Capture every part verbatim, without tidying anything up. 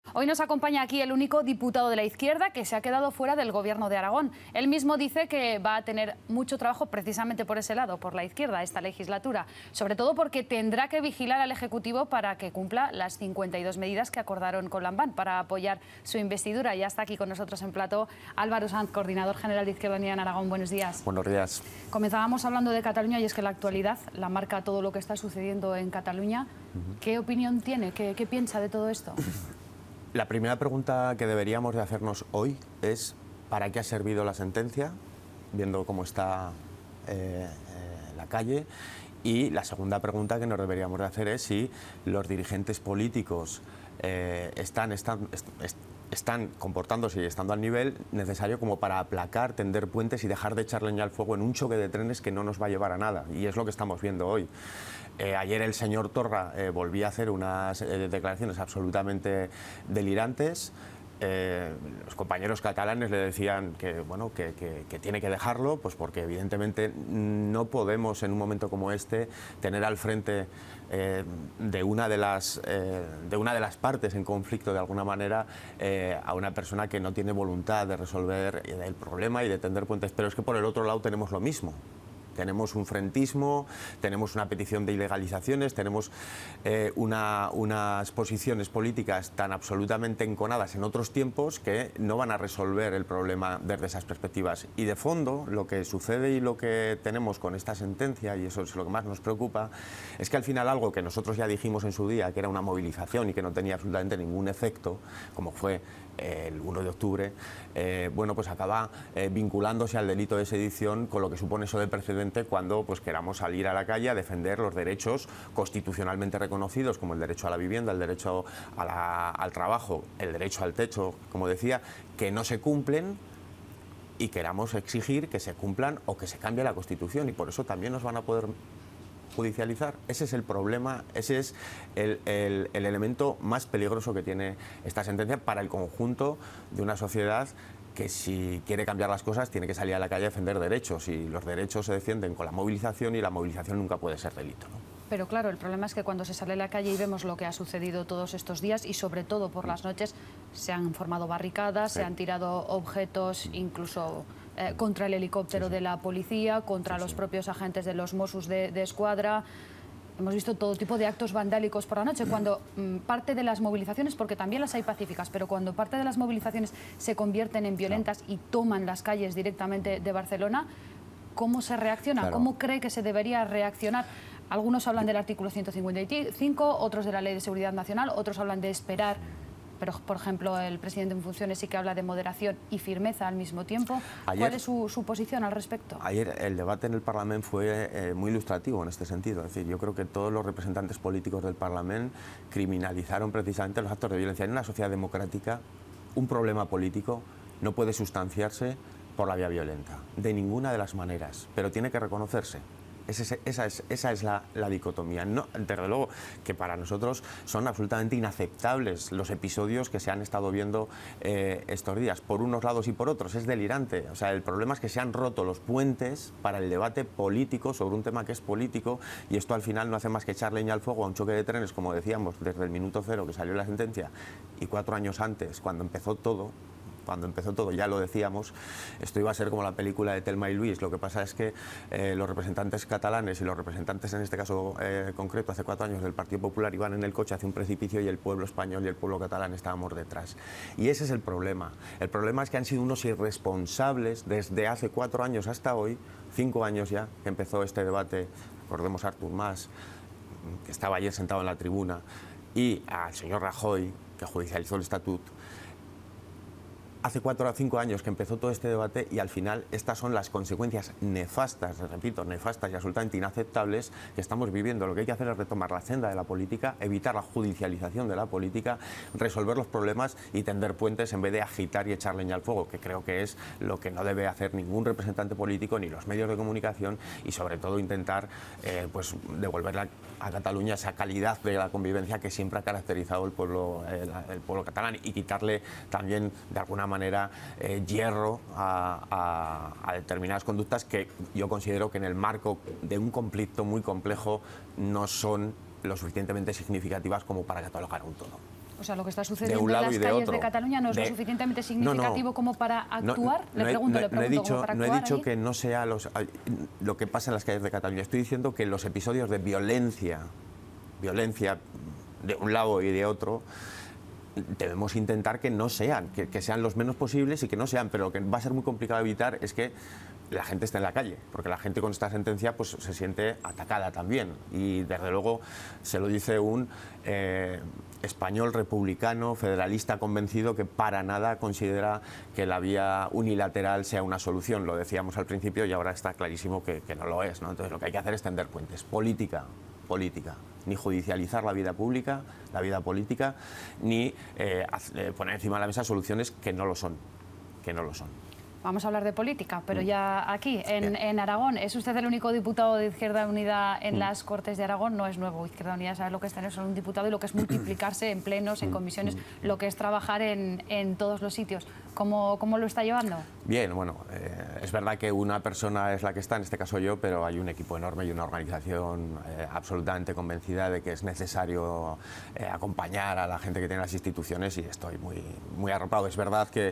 Hoy nos acompaña aquí el único diputado de la izquierda que se ha quedado fuera del Gobierno de Aragón. Él mismo dice que va a tener mucho trabajo precisamente por ese lado, por la izquierda, esta legislatura. Sobre todo porque tendrá que vigilar al Ejecutivo para que cumpla las cincuenta y dos medidas que acordaron con Lambán para apoyar su investidura. Ya está aquí con nosotros en plató Álvaro Sanz, coordinador general de Izquierda Unida en Aragón. Buenos días. Buenos días. Comenzábamos hablando de Cataluña y es que la actualidad la marca todo lo que está sucediendo en Cataluña. Uh-huh. ¿Qué opinión tiene? ¿Qué, qué piensa de todo esto? La primera pregunta que deberíamos de hacernos hoy es ¿para qué ha servido la sentencia? Viendo cómo está eh, eh, la calle. Y la segunda pregunta que nos deberíamos de hacer es si los dirigentes políticos eh, están, están, est están comportándose y estando al nivel necesario como para aplacar, tender puentes y dejar de echar leña al fuego en un choque de trenes que no nos va a llevar a nada. Y es lo que estamos viendo hoy. Eh, ayer el señor Torra eh, volvía a hacer unas eh, declaraciones absolutamente delirantes. Eh, los compañeros catalanes le decían que, bueno, que, que, que tiene que dejarlo, pues porque evidentemente no podemos en un momento como este tener al frente eh, de, una de, las, eh, de una de las partes en conflicto de alguna manera eh, a una persona que no tiene voluntad de resolver el problema y de tender puentes. Pero es que por el otro lado tenemos lo mismo. Tenemos un frentismo, tenemos una petición de ilegalizaciones, tenemos eh, una, unas posiciones políticas tan absolutamente enconadas en otros tiempos que no van a resolver el problema desde esas perspectivas. Y de fondo, lo que sucede y lo que tenemos con esta sentencia, y eso es lo que más nos preocupa, es que al final algo que nosotros ya dijimos en su día, que era una movilización y que no tenía absolutamente ningún efecto, como fue el uno de octubre, eh, bueno, pues acaba eh, vinculándose al delito de sedición, con lo que supone eso de precedente cuando pues queramos salir a la calle a defender los derechos constitucionalmente reconocidos, como el derecho a la vivienda, el derecho a la, al trabajo, el derecho al techo, como decía, que no se cumplen, y queramos exigir que se cumplan o que se cambie la Constitución, y por eso también nos van a poder judicializar. Ese es el problema, ese es el, el, el elemento más peligroso que tiene esta sentencia para el conjunto de una sociedad que, si quiere cambiar las cosas, tiene que salir a la calle a defender derechos, y los derechos se defienden con la movilización, y la movilización nunca puede ser delito, ¿no? Pero claro, el problema es que cuando se sale a la calle y vemos lo que ha sucedido todos estos días, y sobre todo por las noches, se han formado barricadas, sí. Se han tirado objetos, incluso eh, contra el helicóptero sí, sí. de la policía, contra sí, los sí. propios agentes de los Mossos de, de Escuadra. Hemos visto todo tipo de actos vandálicos por la noche, cuando mmm, parte de las movilizaciones, porque también las hay pacíficas, pero cuando parte de las movilizaciones se convierten en violentas y toman las calles directamente de Barcelona, ¿cómo se reacciona? Claro. ¿Cómo cree que se debería reaccionar? Algunos hablan del artículo ciento cincuenta y cinco, otros de la Ley de Seguridad Nacional, otros hablan de esperar, pero por ejemplo el presidente en funciones sí que habla de moderación y firmeza al mismo tiempo. Ayer, ¿cuál es su, su posición al respecto? Ayer el debate en el Parlamento fue eh, muy ilustrativo en este sentido. Es decir, yo creo que todos los representantes políticos del Parlamento criminalizaron precisamente los actos de violencia. En una sociedad democrática, un problema político no puede sustanciarse por la vía violenta, de ninguna de las maneras, pero tiene que reconocerse. Esa es, esa es la, la dicotomía. No, desde luego que para nosotros son absolutamente inaceptables los episodios que se han estado viendo eh, estos días, por unos lados y por otros. Es delirante. O sea, el problema es que se han roto los puentes para el debate político sobre un tema que es político, y esto al final no hace más que echar leña al fuego a un choque de trenes, como decíamos, desde el minuto cero que salió la sentencia, y cuatro años antes, cuando empezó todo. Cuando empezó todo, ya lo decíamos, esto iba a ser como la película de Thelma y Luis. Lo que pasa es que eh, los representantes catalanes y los representantes, en este caso eh, concreto, hace cuatro años del Partido Popular, iban en el coche hacia un precipicio, y el pueblo español y el pueblo catalán estábamos detrás. Y ese es el problema. El problema es que han sido unos irresponsables desde hace cuatro años hasta hoy, cinco años ya, que empezó este debate. Recordemos a Artur Mas, que estaba ayer sentado en la tribuna, y al señor Rajoy, que judicializó el estatut. Hace cuatro o cinco años que empezó todo este debate, y al final estas son las consecuencias nefastas, repito, nefastas y absolutamente inaceptables que estamos viviendo. Lo que hay que hacer es retomar la senda de la política, evitar la judicialización de la política, resolver los problemas y tender puentes en vez de agitar y echar leña al fuego, que creo que es lo que no debe hacer ningún representante político ni los medios de comunicación, y sobre todo intentar eh, pues devolverle a Cataluña esa calidad de la convivencia que siempre ha caracterizado el pueblo, eh, el pueblo catalán, y quitarle también de alguna manera eh, hierro a, a, a determinadas conductas que yo considero que en el marco de un conflicto muy complejo no son lo suficientemente significativas como para catalogar un todo. O sea, lo que está sucediendo en las calles de, de Cataluña no es de, lo suficientemente significativo no, no, como para actuar. No, le pregunto, no, le pregunto no he dicho, como para no actuar. he dicho allí. que no sea los, lo que pasa en las calles de Cataluña. Estoy diciendo que los episodios de violencia, violencia de un lado y de otro, debemos intentar que no sean, que, que sean los menos posibles y que no sean, pero lo que va a ser muy complicado evitar es que la gente esté en la calle, porque la gente con esta sentencia pues se siente atacada también, y desde luego se lo dice un eh, español republicano, federalista convencido que para nada considera que la vía unilateral sea una solución. Lo decíamos al principio y ahora está clarísimo que, que no lo es, ¿no? Entonces lo que hay que hacer es tender puentes, política, política, ni judicializar la vida pública, la vida política, ni eh, poner encima de la mesa soluciones que no lo son, que no lo son. Vamos a hablar de política, pero ya aquí, en, en Aragón, ¿es usted el único diputado de Izquierda Unida en mm. las Cortes de Aragón? No es nuevo, Izquierda Unida sabe lo que es tener solo un diputado y lo que es multiplicarse en plenos, en comisiones, lo que es trabajar en, en todos los sitios. ¿Cómo, cómo lo está llevando? Bien, bueno, eh, es verdad que una persona es la que está, en este caso yo, pero hay un equipo enorme y una organización eh, absolutamente convencida de que es necesario eh, acompañar a la gente que tiene las instituciones, y estoy muy, muy arropado. Es verdad que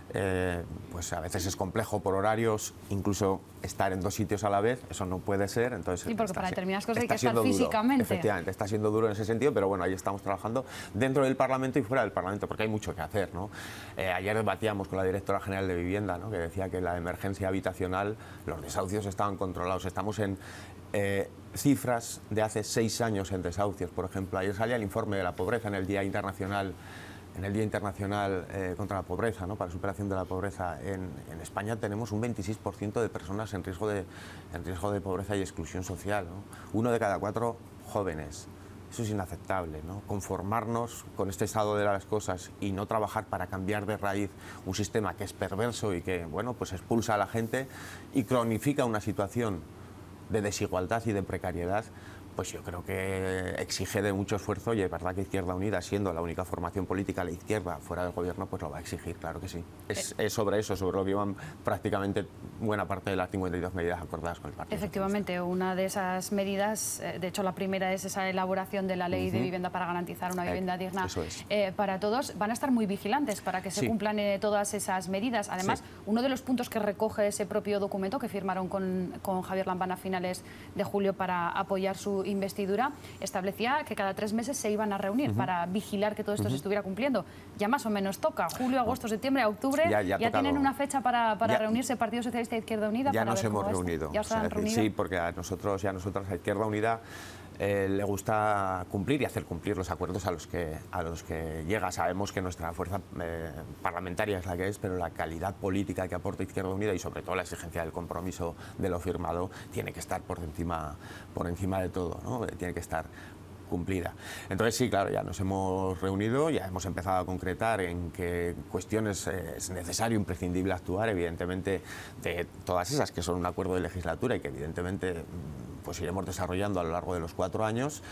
eh, pues a veces es complejo por horarios, incluso estar en dos sitios a la vez, eso no puede ser. Entonces, sí, porque está, para determinadas cosas hay que estar estar físicamente. Duro, efectivamente, está siendo duro en ese sentido, pero bueno, ahí estamos trabajando dentro del Parlamento y fuera del Parlamento, porque hay mucho que hacer, ¿no? Eh, ayer debatíamos con la directora general de Vivienda, ¿no?, que decía que la emergencia habitacional, los desahucios estaban controlados. Estamos en eh, cifras de hace seis años en desahucios, por ejemplo. Ayer salía el informe de la pobreza en el Día Internacional En el Día Internacional eh, contra la Pobreza, ¿no?, para la superación de la pobreza. En, en España tenemos un veintiséis por ciento de personas en riesgo de, en riesgo de pobreza y exclusión social, ¿no? Uno de cada cuatro jóvenes. Eso es inaceptable, ¿no? Conformarnos con este estado de las cosas y no trabajar para cambiar de raíz un sistema que es perverso y que, bueno, pues expulsa a la gente y cronifica una situación de desigualdad y de precariedad, pues yo creo que exige de mucho esfuerzo, y es verdad que Izquierda Unida, siendo la única formación política, la izquierda fuera del gobierno, pues lo va a exigir, claro que sí. Es, es sobre eso, sobre lo que iban prácticamente buena parte de las cincuenta y dos medidas acordadas con el Partido Efectivamente, Socialista. Una de esas medidas, de hecho la primera es esa elaboración de la ley uh-huh. de vivienda para garantizar una vivienda eh, digna eh, para todos. Van a estar muy vigilantes para que se sí. cumplan eh, todas esas medidas. Además, sí. uno de los puntos que recoge ese propio documento que firmaron con, con Javier Lambán a finales de julio para apoyar su investidura, establecía que cada tres meses se iban a reunir uh-huh. para vigilar que todo esto uh-huh. se estuviera cumpliendo. Ya más o menos toca, julio, agosto, septiembre, octubre, ya, ya, ya tienen una fecha para, para ya, reunirse Partido Socialista e Izquierda Unida. Ya para nos ver hemos cómo reunido. ¿Ya os han reunido? Sí, porque a nosotros y a nosotras, a Izquierda Unida, Eh, le gusta cumplir y hacer cumplir los acuerdos a los que, a los que llega. Sabemos que nuestra fuerza eh, parlamentaria es la que es, pero la calidad política que aporta Izquierda Unida y sobre todo la exigencia del compromiso de lo firmado tiene que estar por encima, por encima de todo, ¿no? Tiene que estar cumplida. Entonces sí, claro, ya nos hemos reunido, ya hemos empezado a concretar en qué cuestiones eh, es necesario, imprescindible actuar, evidentemente de todas esas que son un acuerdo de legislatura y que evidentemente pues iremos desarrollando a lo largo de los cuatro años,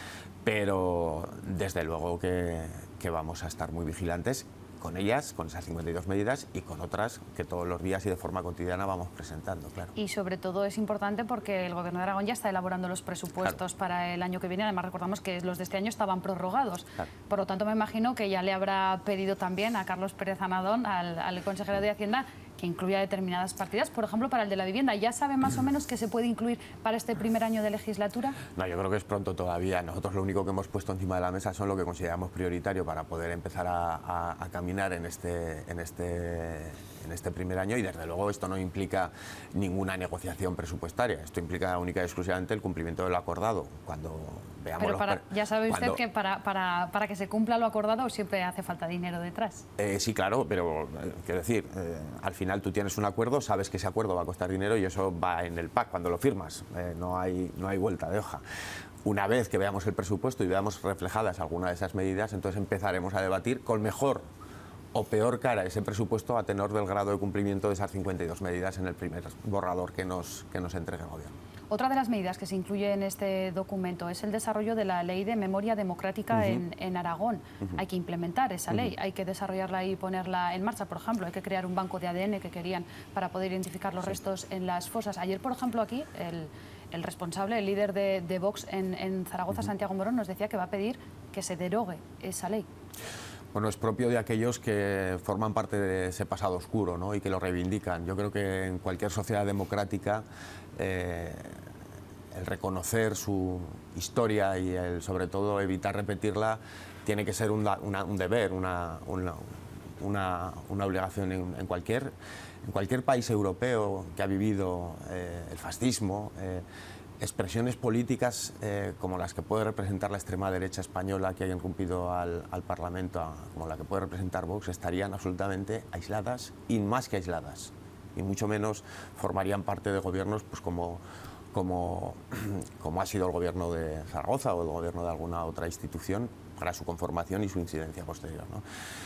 pero desde luego que, que vamos a estar muy vigilantes con ellas, con esas cincuenta y dos medidas y con otras que todos los días y de forma cotidiana vamos presentando, claro. Y sobre todo es importante porque el Gobierno de Aragón ya está elaborando los presupuestos claro. para el año que viene. Además recordamos que los de este año estaban prorrogados. Claro. Por lo tanto me imagino que ya le habrá pedido también a Carlos Pérez Anadón, al, al consejero de Hacienda, que incluya determinadas partidas, por ejemplo, para el de la vivienda. ¿Ya sabe más o menos qué se puede incluir para este primer año de legislatura? No, yo creo que es pronto todavía. Nosotros lo único que hemos puesto encima de la mesa son lo que consideramos prioritario para poder empezar a, a, a caminar en este, en, este, en este primer año, y desde luego esto no implica ninguna negociación presupuestaria. Esto implica única y exclusivamente el cumplimiento de lo acordado. Cuando veamos Pero para, los... ya sabe usted cuando... que para, para, para que se cumpla lo acordado siempre hace falta dinero detrás. Eh, sí, claro, pero eh, quiero decir, eh, al final tú tienes un acuerdo, sabes que ese acuerdo va a costar dinero y eso va en el P A C cuando lo firmas, eh, no hay, no hay vuelta de hoja. Una vez que veamos el presupuesto y veamos reflejadas algunas de esas medidas, entonces empezaremos a debatir con mejor o peor cara ese presupuesto a tenor del grado de cumplimiento de esas cincuenta y dos medidas en el primer borrador que nos, que nos entregue el Gobierno. Otra de las medidas que se incluye en este documento es el desarrollo de la Ley de Memoria Democrática uh-huh. en, en Aragón. Uh-huh. Hay que implementar esa ley, uh-huh. hay que desarrollarla y ponerla en marcha. Por ejemplo, hay que crear un banco de A D N que querían para poder identificar los sí. restos en las fosas. Ayer, por ejemplo, aquí el, el responsable, el líder de, de Vox en, en Zaragoza, uh-huh. Santiago Morón, nos decía que va a pedir que se derogue esa ley. Bueno, es propio de aquellos que forman parte de ese pasado oscuro, ¿no? Y que lo reivindican. Yo creo que en cualquier sociedad democrática eh, el reconocer su historia y el, sobre todo, evitar repetirla tiene que ser un, una, un deber, una, una, una, una obligación en, en, cualquier, en cualquier país europeo que ha vivido eh, el fascismo. Eh, expresiones políticas eh, como las que puede representar la extrema derecha española, que hayan irrumpido al, al Parlamento, a, como la que puede representar Vox, estarían absolutamente aisladas, y más que aisladas, y mucho menos formarían parte de gobiernos pues como, como, como ha sido el gobierno de Zaragoza o el gobierno de alguna otra institución para su conformación y su incidencia posterior, ¿no?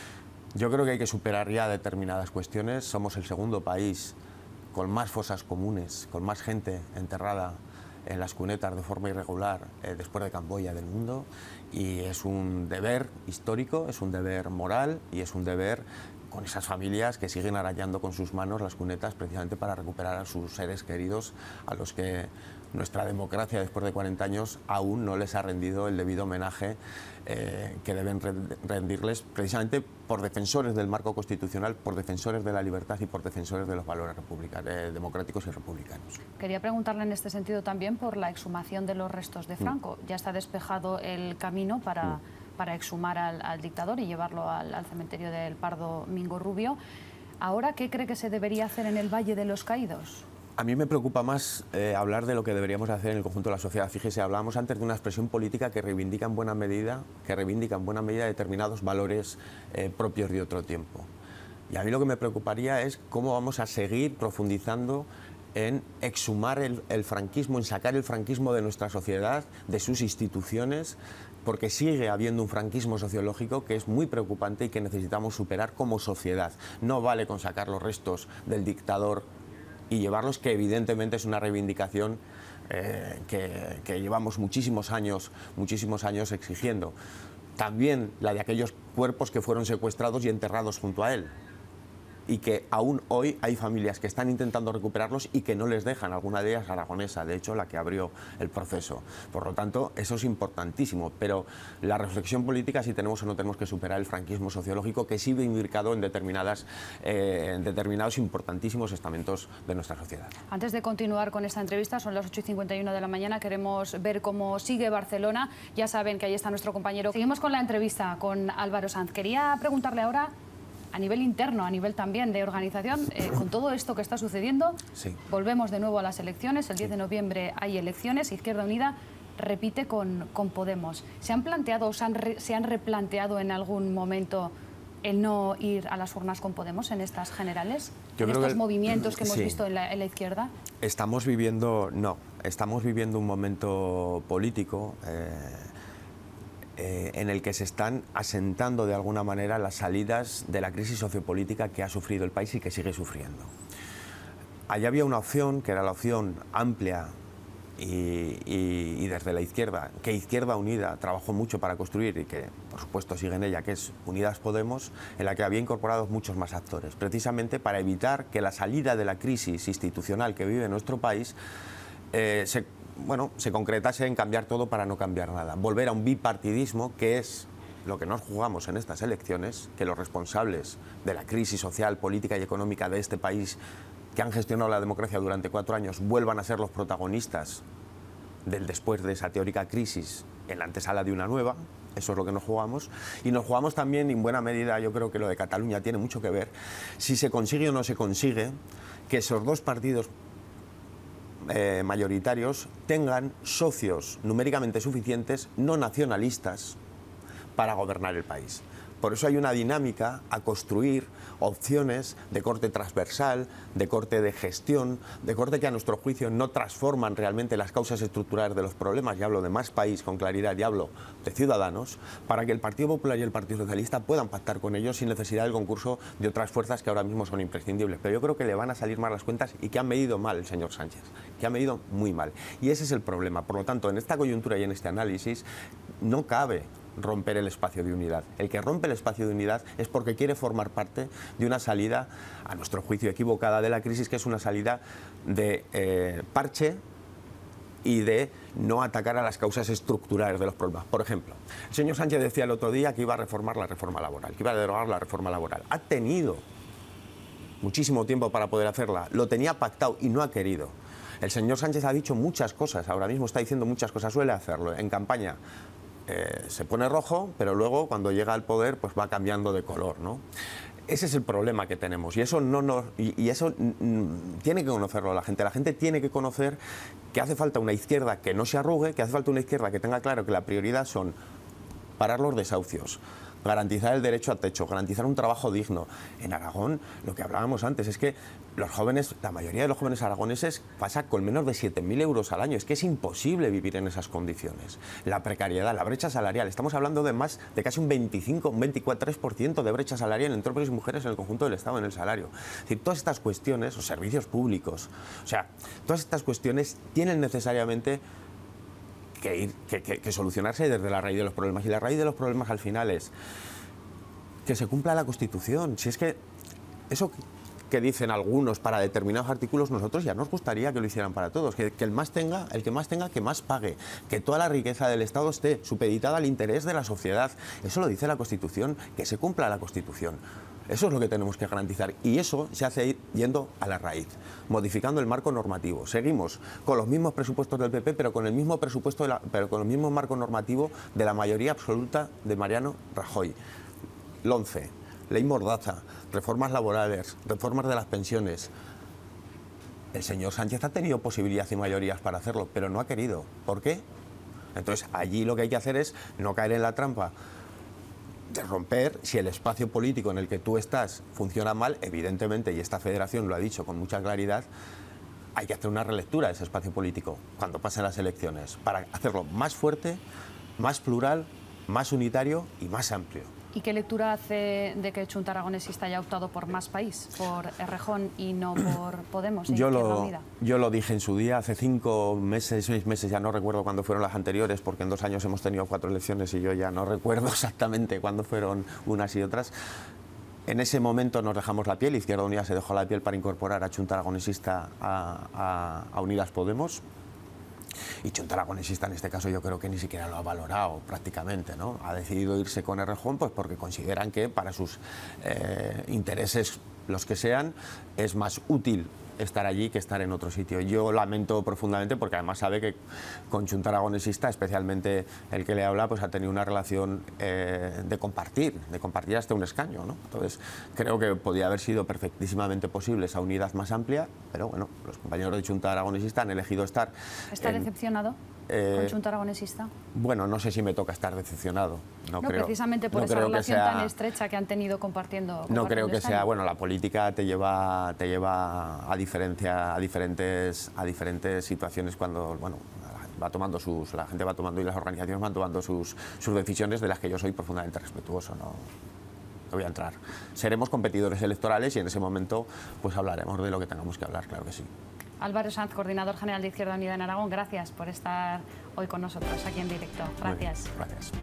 Yo creo que hay que superar ya determinadas cuestiones. Somos el segundo país con más fosas comunes, con más gente enterrada en las cunetas de forma irregular eh, después de Camboya del mundo, y es un deber histórico, es un deber moral y es un deber con esas familias que siguen arañando con sus manos las cunetas precisamente para recuperar a sus seres queridos, a los que nuestra democracia después de cuarenta años aún no les ha rendido el debido homenaje eh, que deben rendirles precisamente por defensores del marco constitucional, por defensores de la libertad y por defensores de los valores eh, democráticos y republicanos. Quería preguntarle en este sentido también por la exhumación de los restos de Franco. Mm. Ya está despejado el camino para, mm. para exhumar al, al dictador y llevarlo al, al cementerio del Pardo Mingo Rubio. Ahora, ¿qué cree que se debería hacer en el Valle de los Caídos? A mí me preocupa más eh, hablar de lo que deberíamos hacer en el conjunto de la sociedad. Fíjese, hablábamos antes de una expresión política que reivindica en buena medida, que reivindica en buena medida determinados valores eh, propios de otro tiempo. Y a mí lo que me preocuparía es cómo vamos a seguir profundizando en exhumar el, el franquismo, en sacar el franquismo de nuestra sociedad, de sus instituciones, porque sigue habiendo un franquismo sociológico que es muy preocupante y que necesitamos superar como sociedad. No vale con sacar los restos del dictador y llevarlos, que evidentemente es una reivindicación eh, que, que llevamos muchísimos años, muchísimos años exigiendo. También la de aquellos cuerpos que fueron secuestrados y enterrados junto a él, y que aún hoy hay familias que están intentando recuperarlos y que no les dejan, alguna de ellas aragonesa, de hecho la que abrió el proceso. Por lo tanto, eso es importantísimo, pero la reflexión política, si tenemos o no tenemos que superar el franquismo sociológico que sigue imbricado en, determinadas, eh, en determinados importantísimos estamentos de nuestra sociedad. Antes de continuar con esta entrevista, son las ocho y cincuenta y uno de la mañana, queremos ver cómo sigue Barcelona. Ya saben que ahí está nuestro compañero. Seguimos con la entrevista con Álvaro Sanz. Quería preguntarle ahora, a nivel interno, a nivel también de organización, eh, con todo esto que está sucediendo, sí. Volvemos de nuevo a las elecciones. El diez de noviembre hay elecciones. Izquierda Unida repite con, con Podemos. ¿Se han planteado o se han, re, se han replanteado en algún momento el no ir a las urnas con Podemos en estas generales? Yo en creo estos que, movimientos que hemos sí. visto en la, en la izquierda. Estamos viviendo, no, estamos viviendo un momento político eh, Eh, en el que se están asentando de alguna manera las salidas de la crisis sociopolítica que ha sufrido el país y que sigue sufriendo. Allí había una opción, que era la opción amplia y, y, y desde la izquierda, que Izquierda Unida trabajó mucho para construir y que por supuesto sigue en ella, que es Unidas Podemos, en la que había incorporado muchos más actores, precisamente para evitar que la salida de la crisis institucional que vive nuestro país eh, se bueno, se concretase en cambiar todo para no cambiar nada. Volver a un bipartidismo, que es lo que nos jugamos en estas elecciones, que los responsables de la crisis social, política y económica de este país, que han gestionado la democracia durante cuatro años, vuelvan a ser los protagonistas del después de esa teórica crisis en la antesala de una nueva. Eso es lo que nos jugamos. Y nos jugamos también, en buena medida, yo creo que lo de Cataluña tiene mucho que ver, si se consigue o no se consigue que esos dos partidos Eh, mayoritarios tengan socios numéricamente suficientes, no nacionalistas, para gobernar el país. Por eso hay una dinámica a construir opciones de corte transversal, de corte de gestión, de corte que a nuestro juicio no transforman realmente las causas estructurales de los problemas, y hablo de más país con claridad y hablo de Ciudadanos, para que el Partido Popular y el Partido Socialista puedan pactar con ellos sin necesidad del concurso de otras fuerzas que ahora mismo son imprescindibles. Pero yo creo que le van a salir mal las cuentas y que han medido mal el señor Sánchez, que ha medido muy mal. Y ese es el problema. Por lo tanto, en esta coyuntura y en este análisis no cabe romper el espacio de unidad. El que rompe el espacio de unidad es porque quiere formar parte de una salida, a nuestro juicio equivocada, de la crisis, que es una salida de eh, parche y de no atacar a las causas estructurales de los problemas. Por ejemplo, el señor Sánchez decía el otro día que iba a reformar la reforma laboral, que iba a derogar la reforma laboral. Ha tenido muchísimo tiempo para poder hacerla, lo tenía pactado y no ha querido. El señor Sánchez ha dicho muchas cosas, ahora mismo está diciendo muchas cosas, suele hacerlo. En campaña eh, se pone rojo, pero luego cuando llega al poder pues va cambiando de color, ¿no? Ese es el problema que tenemos y eso, no nos, y, y eso mm, tiene que conocerlo la gente. La gente tiene que conocer que hace falta una izquierda que no se arrugue, que hace falta una izquierda que tenga claro que la prioridad son parar los desahucios, garantizar el derecho a techo, garantizar un trabajo digno. En Aragón, lo que hablábamos antes, es que los jóvenes, la mayoría de los jóvenes aragoneses pasa con menos de siete mil euros al año. Es que es imposible vivir en esas condiciones. La precariedad, la brecha salarial. Estamos hablando de más de casi un veinticinco, un veinticuatro por ciento de brecha salarial entre hombres y mujeres en el conjunto del Estado en el salario. Es decir, todas estas cuestiones, los servicios públicos, o sea, todas estas cuestiones tienen necesariamente Que, ir, que, que, que solucionarse desde la raíz de los problemas. Y la raíz de los problemas al final es que se cumpla la Constitución. Si es que eso que dicen algunos para determinados artículos, nosotros ya nos gustaría que lo hicieran para todos. Que, que el más tenga, el que más tenga, que más pague. Que toda la riqueza del Estado esté supeditada al interés de la sociedad. Eso lo dice la Constitución, que se cumpla la Constitución. Eso es lo que tenemos que garantizar y eso se hace ir yendo a la raíz, modificando el marco normativo. Seguimos con los mismos presupuestos del P P, pero con el mismo presupuesto, de la, pero con el mismo marco normativo de la mayoría absoluta de Mariano Rajoy. LOMCE, Ley Mordaza, reformas laborales, reformas de las pensiones. El señor Sánchez ha tenido posibilidad y mayorías para hacerlo, pero no ha querido. ¿Por qué? Entonces allí lo que hay que hacer es no caer en la trampa de romper. Si el espacio político en el que tú estás funciona mal, evidentemente, y esta federación lo ha dicho con mucha claridad, hay que hacer una relectura de ese espacio político cuando pasen las elecciones, para hacerlo más fuerte, más plural, más unitario y más amplio. ¿Y qué lectura hace de que Chunta Aragonesista haya optado por Más País, por Errejón y no por Podemos? Yo lo, yo lo dije en su día, hace cinco meses, seis meses, ya no recuerdo cuándo fueron las anteriores, porque en dos años hemos tenido cuatro elecciones y yo ya no recuerdo exactamente cuándo fueron unas y otras. En ese momento nos dejamos la piel, Izquierda Unida se dejó la piel para incorporar a Chunta Aragonesista a, a, a Unidas Podemos. Y Chunta Aragonesista en este caso yo creo que ni siquiera lo ha valorado prácticamente, ¿no? Ha decidido irse con Errejón pues porque consideran que para sus eh, intereses, los que sean, es más útil estar allí que estar en otro sitio. Yo lamento profundamente porque además sabe que con Chunta Aragonesista, especialmente el que le habla, pues ha tenido una relación eh, de compartir, de compartir hasta un escaño, ¿no? Entonces creo que podía haber sido perfectísimamente posible esa unidad más amplia, pero bueno, los compañeros de Chunta Aragonesista han elegido estar... ¿Está en, decepcionado eh, con Chunta Aragonesista? Bueno, no sé si me toca estar decepcionado. No, no creo, precisamente por no esa relación sea, tan estrecha que han tenido compartiendo. compartiendo no creo que escaño. sea, bueno, la política te lleva, te lleva a, diferencia, a, diferentes, a diferentes situaciones cuando, bueno, va tomando sus, la gente va tomando y las organizaciones van tomando sus, sus decisiones, de las que yo soy profundamente respetuoso, no, no voy a entrar. Seremos competidores electorales y en ese momento pues hablaremos de lo que tengamos que hablar, claro que sí. Álvaro Sanz, coordinador general de Izquierda Unida en Aragón, gracias por estar hoy con nosotros aquí en directo. Gracias. Gracias.